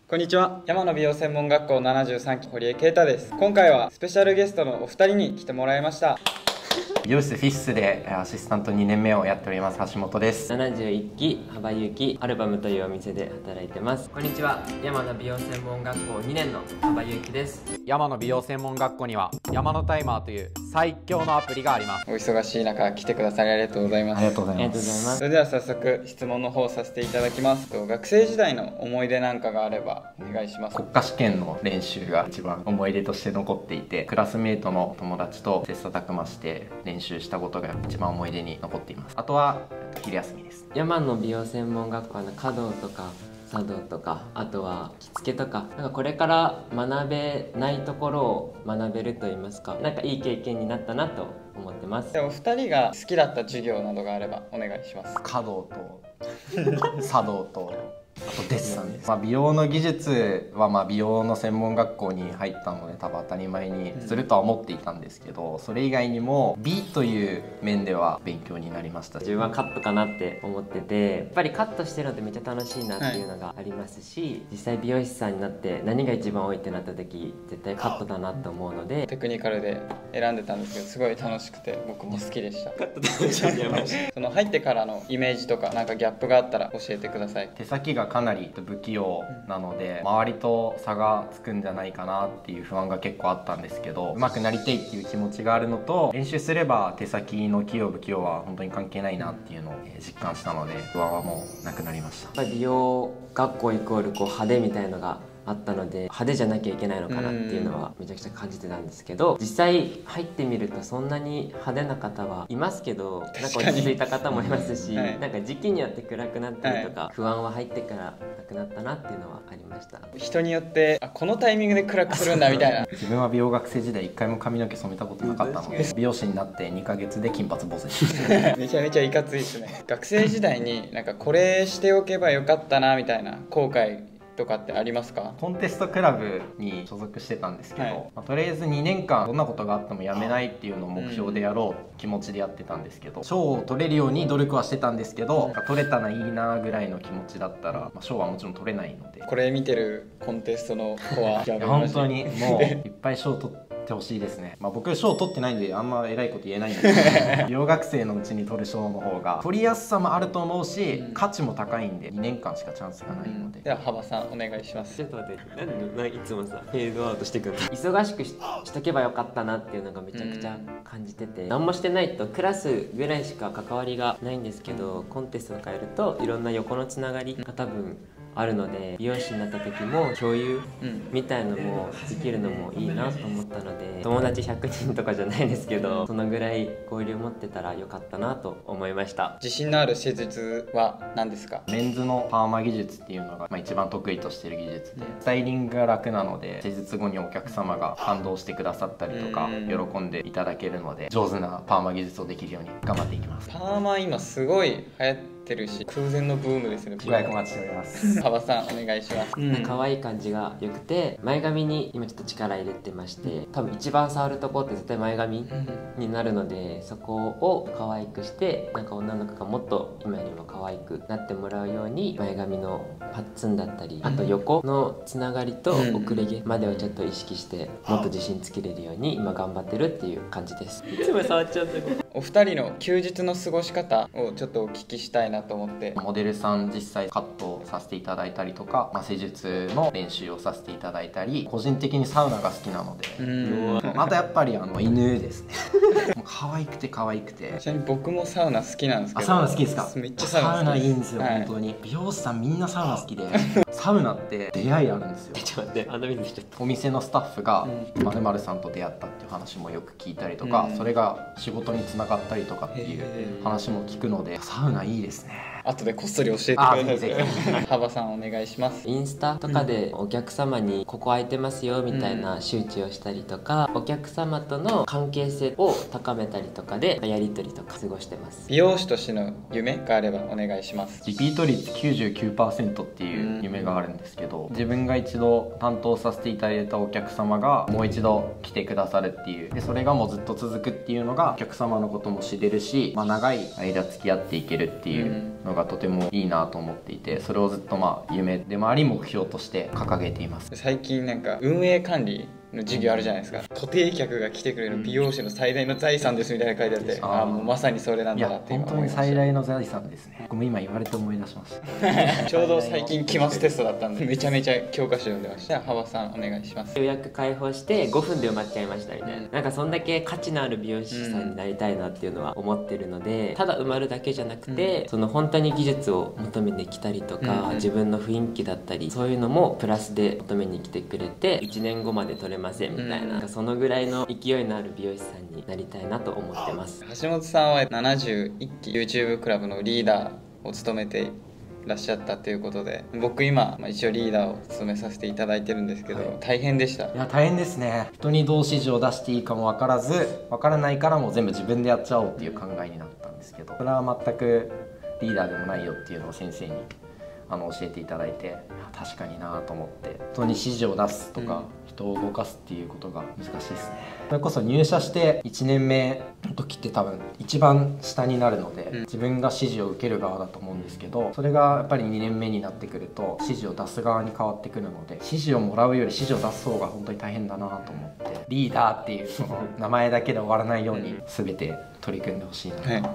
こんにちは。山野美容専門学校73期堀江啓太です。今回はスペシャルゲストのお二人に来てもらいました。 美容室フィッスでアシスタント2年目をやっております橋本です。 71期幅ゆきアルバムというお店で働いてます。こんにちは。山野美容専門学校2年の幅ゆきです。 山野美容専門学校には山野タイマーという最強のアプリがあります。 お忙しい中来てくださりありがとうございます。 ありがとうございありがとうございます。 ます。 それでは早速質問の方させていただきます。学生時代の思い出なんかがあればお願いします。 国家試験の練習が一番思い出として残っていて、クラスメートの友達と切磋琢磨して練習したことが一番思い出に残っています。あとは昼休みです。 山野美容専門学校の華道とか茶道とか、あとは着付けとか、なんかこれから学べないところを学べると言いますか、なんかいい経験になったなと思ってます。 でお二人が好きだった授業などがあればお願いします。 華道と茶道とあとデッサンです。美容の技術は美容の専門学校に入ったので多分当たり前にするとは思っていたんですけど、それ以外にも美という面では勉強になりました。 自分はカットかなって思ってて、やっぱりカットしてるのってめっちゃ楽しいなっていうのがありますし、実際美容師さんになって何が一番多いってなった時絶対カットだなと思うので、 テクニカルで選んでたんですけどすごい楽しくて僕も好きでした。その入ってからのイメージとかなんかギャップがあったら教えてください。 手先がかなり不器用なので、周りと差がつくんじゃないかなっていう不安が結構あったんですけど、上手くなりたいっていう気持ちがあるのと、練習すれば手先の器用不器用は本当に関係ないなっていうのを実感したので、不安はもうなくなりました。 やっぱり美容学校イコール派手みたいのがあったので、派手じゃなきゃいけないのかなっていうのはめちゃくちゃ感じてたんですけど、実際入ってみるとそんなに派手な方はいますけど、なんか落ち着いた方もいますし、 はい、 なんか時期によって暗くなったりとか、不安は入ってからなくなったなっていうのはありました。 人によってこのタイミングで暗くするんだみたいな自分は美容学生時代1回も髪の毛染めたことなかったので、美容師になって2ヶ月で金髪坊主にしてめちゃめちゃいかついですね。学生時代になんかこれしておけばよかったなみたいな後悔とかってありますか？ コンテストクラブに所属してたんですけど、とりあえず2年間どんなことがあってもやめないっていうのを目標でやろう気持ちでやってたんですけど、賞を取れるように努力はしてたんですけど、取れたらいいなぐらいの気持ちだったら賞はもちろん取れないので、 これ見てるコンテストの子は本当にもういっぱい賞取ってほしいですね。僕賞取ってないんであんま偉いこと言えないんですけど美容学生のうちに取る賞の方が取りやすさもあると思うし、価値も高いんで2年間しかチャンスがないので。 では幅さんお願いします。 ちょっと待って、なんでいつもさフェードアウトしてくるの？忙しくしとけばよかったなっていうのがめちゃくちゃ感じてて、何もしてないとクラスぐらいしか関わりがないんですけど、コンテストとかやるといろんな横のつながりが多分あるので、美容師になった時も共有みたいのもできるのもいいなと思ったので、友達100人とかじゃないですけど、そのぐらい交流を持ってたらよかったなと思いました。 自信のある施術は何ですか？ メンズのパーマ技術っていうのが一番得意としている技術で、スタイリングが楽なので施術後にお客様が感動してくださったりとか喜んでいただけるので、上手なパーマ技術をできるように頑張っていきます。 パーマ今すごい流行ってるし空前のブームですね。 ご予約お待ちしております幅さんお願いします。 可愛い感じが良くて、前髪に今ちょっと力入れてまして、多分一番触るとこって絶対前髪になるので、そこを可愛くして、なんか女の子がもっと今よりも可愛くなってもらうように、前髪のパッツンだったり、あと横のつながりと遅れ毛までをちょっと意識してもっと自信つけれるように今頑張ってるっていう感じです。いつも触っちゃってお二人の休日の過ごし方をちょっとお聞きしたいなと思って。 モデルさん実際カットさせていただいたりとか、施術の練習をさせていただいたり、個人的にサウナが好きなので、あとやっぱり犬ですねもう可愛くて可愛くて。 ちなみに僕もサウナ好きなんですけど。 サウナ好きですか？ めっちゃサウナいいんですよ、 はい、 本当に美容師さんみんなサウナ好きでサウナって出会いあるんですよ。 ちょっと待って、水しちゃった。 お店のスタッフが〇〇さんと出会ったっていう話もよく聞いたりとか、それが仕事につながったりとかっていう話も聞くので、サウナいいですね。 後でこっそり教えてください。 ぜひ幅さんお願いします。 インスタとかでお客様にここ空いてますよみたいな周知をしたりとか、お客様との関係性を高めたりとかでやり取りとか過ごしてます。 美容師としての夢があればお願いします。 リピート率 99% っていう夢があるんですけど、自分が一度担当させていただいたお客様がもう一度来てくださるっていう、でそれがもうずっと続くっていうのがお客様のことも知れるし、長い間付き合っていけるっていうののがとてもいいなと思っていて、それをずっと夢でもあり目標として掲げています。 最近なんか運営管理の授業あるじゃないですか。固定客が来てくれる美容師の最大の財産ですみたいな書いてあって、もうまさにそれなんいやだなって今本当に思いまし最大の財産ですね。僕も今言われて思い出しました。 た。ちょうど最近期末テストだったんでめちゃめちゃ教科書読んでました。じゃあ幅さんお願いします。 予約開放して5分で埋まっちゃいましたみたいな、なんかそんだけ価値のある美容師さんになりたいなっていうのは思ってるので、ただ埋まるだけじゃなくて、その本当に技術を求めに来たりとか、自分の雰囲気だったりそういうのもプラスで求めに来てくれて、1年後まで取れませんみたいな、なんかそのぐらいの勢いのある美容師さんになりたいなと思ってます。 橋本さんは71期 YouTube クラブのリーダーを務めていらっしゃったということで、僕今、一応リーダーを務めさせていただいてるんですけど、大変でした。 いや大変ですね。人にどう指示を出していいかも分からず、分からないからもう全部自分でやっちゃおうっていう考えになったんですけど、それは全くリーダーでもないよっていうのを先生に教えていただいて、確かになと思って、人に指示を出すとか、人を動かすっていうことが難しいですね。それこそ入社して1年目の時って多分一番下になるので、自分が指示を受ける側だと思うんですけど、それがやっぱり2年目になってくると指示を出す側に変わってくるので、指示をもらうより指示を出す方が本当に大変だなと思って、リーダーっていうその名前だけで終わらないように全て取り組んでほしいなと思います。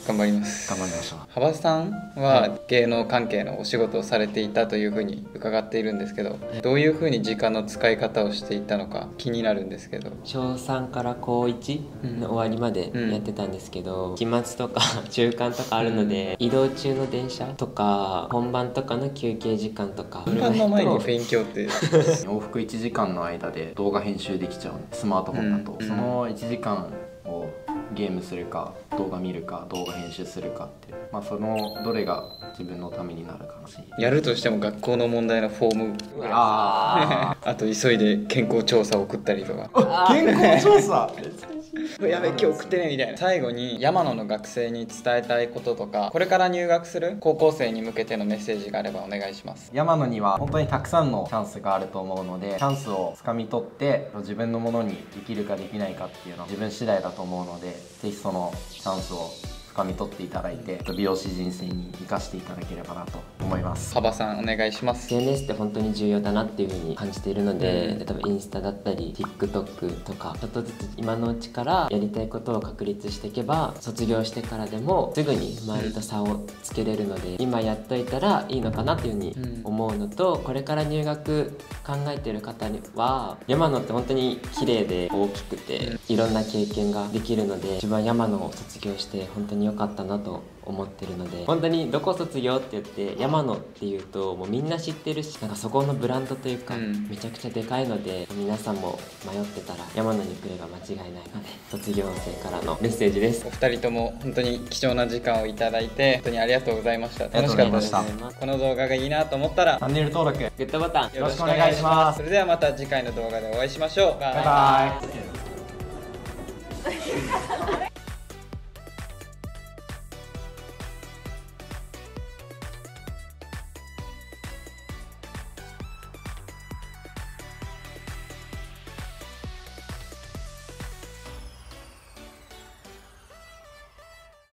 頑張ります。 頑張りましょう。 幅さんは芸能関係のお仕事をされていたというふうに伺っているんですけど、どういうふうに時間の使い方をしていたのか気になるんですけど。 小3から高1の終わりまでやってたんですけど、期末とか中間とかあるので、移動中の電車とか本番とかの休憩時間とか、 本番の前に勉強って往復1時間の間で動画編集できちゃうんで、スマートフォンだと、その1時間をゲームするか動画見るか動画編集するかって、そのどれが自分のためになるかなし、 やるとしても学校の問題のフォームあと急いで健康調査を送ったりとか健康調査やべ今日送ってねみたいな。最後に山野の学生に伝えたいこととか、これから入学する高校生に向けてのメッセージがあればお願いします。 山野には本当にたくさんのチャンスがあると思うので、チャンスをつかみ取って自分のものにできるかできないかっていうのは自分次第だと思うので、ぜひそのチャンスを掴み取っていただいて、美容師人生に生かしていただければなと思います。 幅さんお願いします。 SNS って本当に重要だなっていう風に感じているので、例えばインスタだったり TikTok とか、ちょっとずつ今のうちからやりたいことを確立していけば、卒業してからでもすぐに周りと差をつけれるので、今やっといたらいいのかなっていう風に思うのと、これから入学考えてる方には、山野って本当に綺麗で大きくていろんな経験ができるので、自分は山野を卒業して本当に良かったなと思ってるので、本当にどこ卒業って言って山野っていうともうみんな知ってるし、なんかそこのブランドというか、めちゃくちゃでかいので、皆さんも迷ってたら山野に来れば間違いないので、卒業生からのメッセージです。 お二人とも本当に貴重な時間をいただいて本当にありがとうございました。楽しかったです。この動画がいいなと思ったらチャンネル登録グッドボタンよろしくお願いします。 それではまた次回の動画でお会いしましょう。バイバイ。 バイバイ。